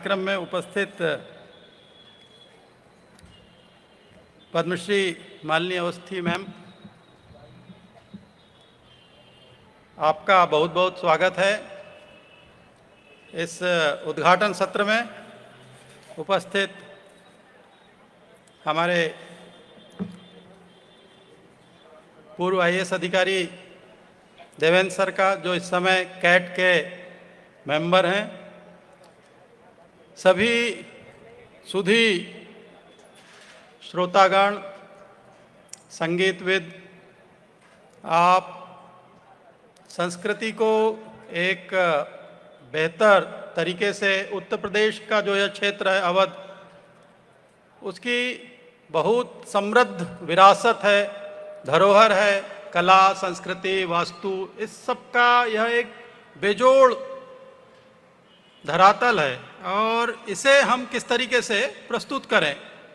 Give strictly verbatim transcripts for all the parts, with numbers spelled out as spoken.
कार्यक्रम में उपस्थित पद्मश्री मालिनी अवस्थी मैम, आपका बहुत बहुत स्वागत है। इस उद्घाटन सत्र में उपस्थित हमारे पूर्व आई ए एस अधिकारी देवेंद्र सर का, जो इस समय कैट के मेंबर हैं, सभी सुधी श्रोतागण, संगीतविद, आप संस्कृति को एक बेहतर तरीके से उत्तर प्रदेश का जो यह क्षेत्र है अवध, उसकी बहुत समृद्ध विरासत है, धरोहर है, कला, संस्कृति, वास्तु, इस सब का यह एक बेजोड़ धरातल है और इसे हम किस तरीके से प्रस्तुत करें,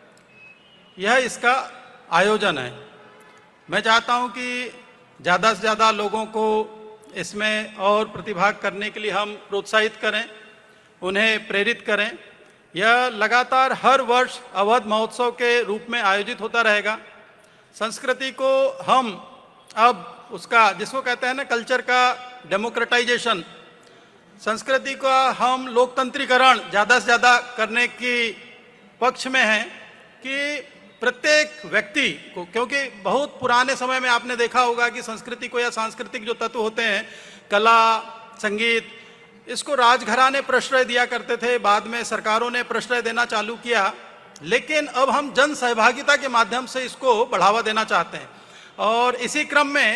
यह इसका आयोजन है। मैं चाहता हूं कि ज़्यादा से ज़्यादा लोगों को इसमें और प्रतिभाग करने के लिए हम प्रोत्साहित करें, उन्हें प्रेरित करें। यह लगातार हर वर्ष अवध महोत्सव के रूप में आयोजित होता रहेगा। संस्कृति को हम अब उसका, जिसको कहते हैं ना, कल्चर का डेमोक्रेटाइजेशन, संस्कृति का हम लोकतंत्रीकरण ज़्यादा से ज़्यादा करने की पक्ष में हैं कि प्रत्येक व्यक्ति को, क्योंकि बहुत पुराने समय में आपने देखा होगा कि संस्कृति को या सांस्कृतिक जो तत्व होते हैं, कला, संगीत, इसको राजघराने प्रश्रय दिया करते थे, बाद में सरकारों ने प्रश्रय देना चालू किया, लेकिन अब हम जन सहभागिता के माध्यम से इसको बढ़ावा देना चाहते हैं। और इसी क्रम में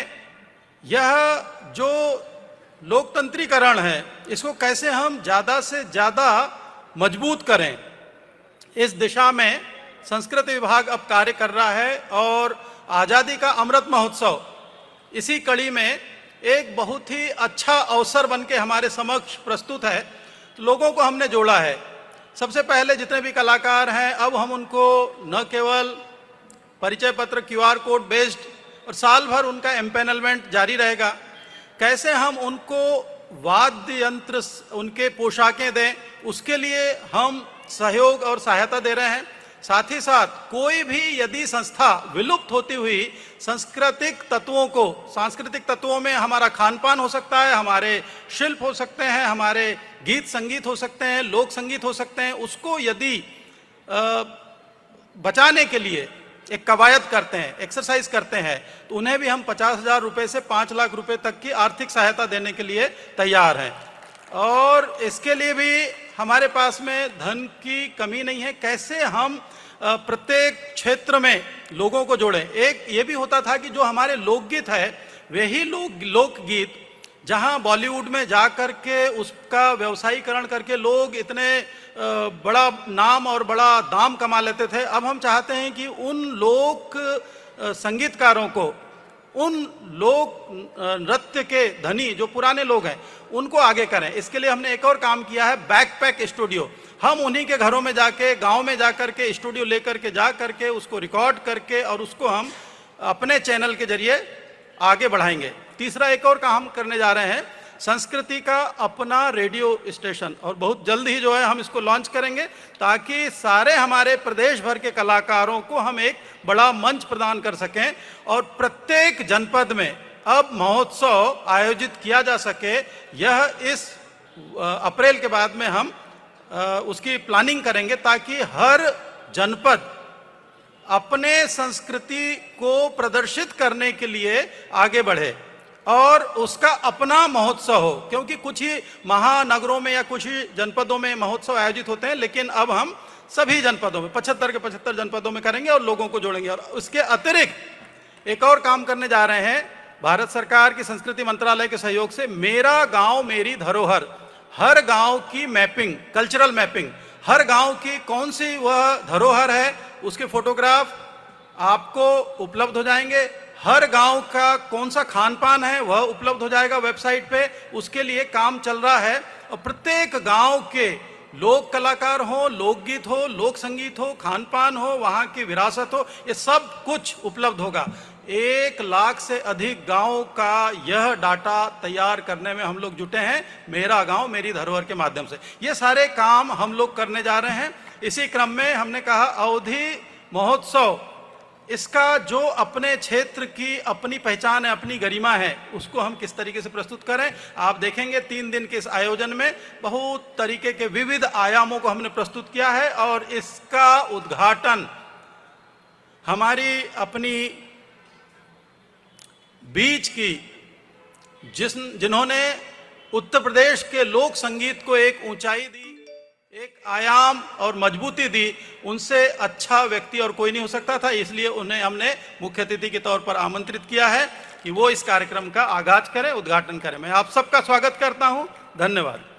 यह जो लोकतंत्रीकरण है, इसको कैसे हम ज़्यादा से ज़्यादा मजबूत करें, इस दिशा में संस्कृति विभाग अब कार्य कर रहा है। और आज़ादी का अमृत महोत्सव इसी कड़ी में एक बहुत ही अच्छा अवसर बन के हमारे समक्ष प्रस्तुत है। तो लोगों को हमने जोड़ा है। सबसे पहले जितने भी कलाकार हैं, अब हम उनको न केवल परिचय पत्र, क्यू आर कोड बेस्ड, और साल भर उनका एम्पेनलमेंट जारी रहेगा। कैसे हम उनको वाद्य यंत्र, उनके पोशाकें दें, उसके लिए हम सहयोग और सहायता दे रहे हैं। साथ ही साथ कोई भी यदि संस्था विलुप्त होती हुई सांस्कृतिक तत्वों को, सांस्कृतिक तत्वों में हमारा खान पान हो सकता है, हमारे शिल्प हो सकते हैं, हमारे गीत संगीत हो सकते हैं, लोक संगीत हो सकते हैं, उसको यदि आ, बचाने के लिए एक कवायद करते हैं, एक्सरसाइज करते हैं, तो उन्हें भी हम पचास हजार रुपये से पाँच लाख रुपए तक की आर्थिक सहायता देने के लिए तैयार हैं। और इसके लिए भी हमारे पास में धन की कमी नहीं है। कैसे हम प्रत्येक क्षेत्र में लोगों को जोड़ें। एक ये भी होता था कि जो हमारे लोकगीत है, वही लोक लोकगीत जहां बॉलीवुड में जा कर के उसका व्यवसायीकरण करके लोग इतने बड़ा नाम और बड़ा दाम कमा लेते थे, अब हम चाहते हैं कि उन लोक संगीतकारों को, उन लोक नृत्य के धनी जो पुराने लोग हैं, उनको आगे करें। इसके लिए हमने एक और काम किया है, बैकपैक स्टूडियो। हम उन्हीं के घरों में जाके, गांव में जा करके स्टूडियो लेकर के जा करके उसको रिकॉर्ड करके और उसको हम अपने चैनल के जरिए आगे बढ़ाएंगे। तीसरा एक और काम करने जा रहे हैं, संस्कृति का अपना रेडियो स्टेशन, और बहुत जल्द ही जो है हम इसको लॉन्च करेंगे, ताकि सारे हमारे प्रदेश भर के कलाकारों को हम एक बड़ा मंच प्रदान कर सकें और प्रत्येक जनपद में अब महोत्सव आयोजित किया जा सके। यह इस अप्रैल के बाद में हम उसकी प्लानिंग करेंगे, ताकि हर जनपद अपने संस्कृति को प्रदर्शित करने के लिए आगे बढ़े और उसका अपना महोत्सव हो। क्योंकि कुछ ही महानगरों में या कुछ ही जनपदों में महोत्सव आयोजित होते हैं, लेकिन अब हम सभी जनपदों में, पचहत्तर के पचहत्तर जनपदों में करेंगे और लोगों को जोड़ेंगे। और उसके अतिरिक्त एक और काम करने जा रहे हैं, भारत सरकार की संस्कृति मंत्रालय के सहयोग से मेरा गांव मेरी धरोहर, हर गांव की मैपिंग, कल्चरल मैपिंग, हर गांव की कौन सी वह धरोहर है, उसके फोटोग्राफ आपको उपलब्ध हो जाएंगे। हर गांव का कौन सा खान पान है वह उपलब्ध हो जाएगा वेबसाइट पे। उसके लिए काम चल रहा है और प्रत्येक गांव के लोक कलाकार हो, लोकगीत हो, लोक संगीत हो, खान पान हो, वहाँ की विरासत हो, ये सब कुछ उपलब्ध होगा। एक लाख से अधिक गांव का यह डाटा तैयार करने में हम लोग जुटे हैं, मेरा गांव मेरी धरोहर के माध्यम से। ये सारे काम हम लोग करने जा रहे हैं। इसी क्रम में हमने कहा अवधि महोत्सव, इसका जो अपने क्षेत्र की अपनी पहचान है, अपनी गरिमा है, उसको हम किस तरीके से प्रस्तुत करें। आप देखेंगे तीन दिन के इस आयोजन में बहुत तरीके के विविध आयामों को हमने प्रस्तुत किया है और इसका उद्घाटन हमारी अपनी बीच की जिस जिन्होंने उत्तर प्रदेश के लोक संगीत को एक ऊंचाई दी, एक आयाम और मजबूती दी, उनसे अच्छा व्यक्ति और कोई नहीं हो सकता था। इसलिए उन्हें हमने मुख्य अतिथि के तौर पर आमंत्रित किया है कि वो इस कार्यक्रम का आगाज करें, उद्घाटन करें। मैं आप सबका स्वागत करता हूं। धन्यवाद।